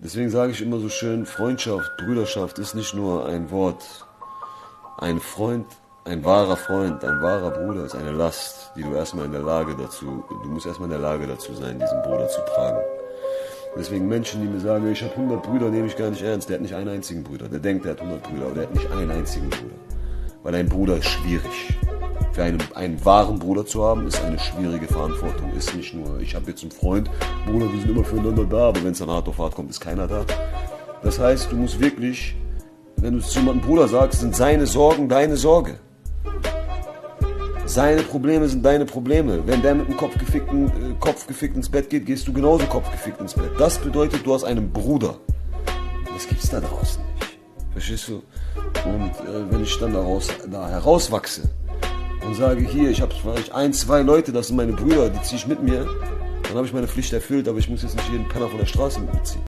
Deswegen sage ich immer so schön, Freundschaft, Brüderschaft ist nicht nur ein Wort. Ein Freund, ein wahrer Bruder ist eine Last, die du erstmal du musst erstmal in der Lage dazu sein, diesen Bruder zu tragen. Deswegen Menschen, die mir sagen, ich habe 100 Brüder, nehme ich gar nicht ernst. Der hat nicht einen einzigen Bruder. Der denkt, der hat 100 Brüder, aber der hat nicht einen einzigen Bruder. Weil ein Bruder ist schwierig. Für einen wahren Bruder zu haben, ist eine schwierige Verantwortung. Ist nicht nur, ich habe jetzt einen Freund, Bruder, wir sind immer füreinander da, aber wenn es dann hart auf hart kommt, ist keiner da. Das heißt, du musst wirklich, wenn du zu jemandem Bruder sagst, sind seine Sorgen deine Sorge. Seine Probleme sind deine Probleme. Wenn der mit dem Kopf gefickt ins Bett geht, gehst du genauso kopfgefickt ins Bett. Das bedeutet, du hast einen Bruder. Das gibt's da draußen nicht. Verstehst du? Und wenn ich dann da herauswachse und sage, hier, ich habe vielleicht 1, 2 Leute, das sind meine Brüder, die ziehe ich mit mir, dann habe ich meine Pflicht erfüllt, aber ich muss jetzt nicht jeden Penner von der Straße mitziehen.